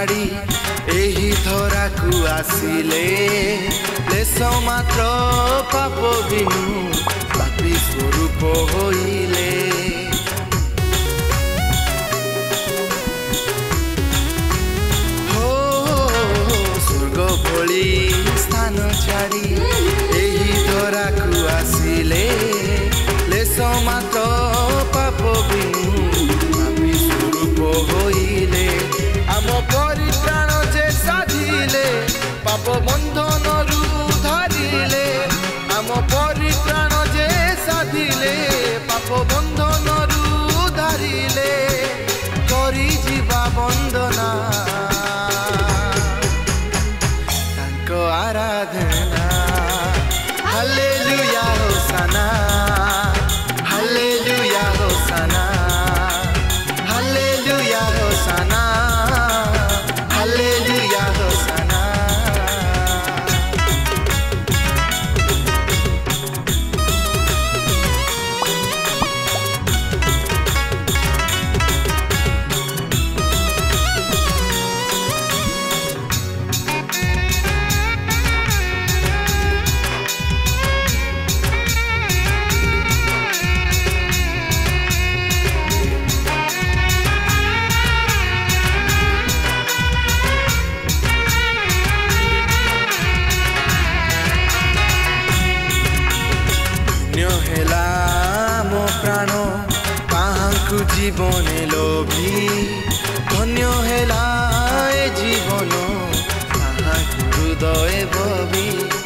छाड़ी एही धरा को आसिले लेस मात्र पाप बिनु पापी स्वरूप होइले स्वर्ग भली स्थान छाड़ी एही धरा को आसिले लेस मात्र पाप बिनु पापी स्वरूप होइले आम परित्राण जे साधिले पाप बंधन रु धरिले आम परित्राण जे साधिले पाप बंधन रु धरिले करी जीवा वंदना तांको आराधना hallelujah hosanna hallelujah hosanna hallelujah hosanna hallelujah hosanna हेला मो प्राण काहाकु जीवन लोभी धन्य हेला ए जीवन काहाकु हृदय भवी।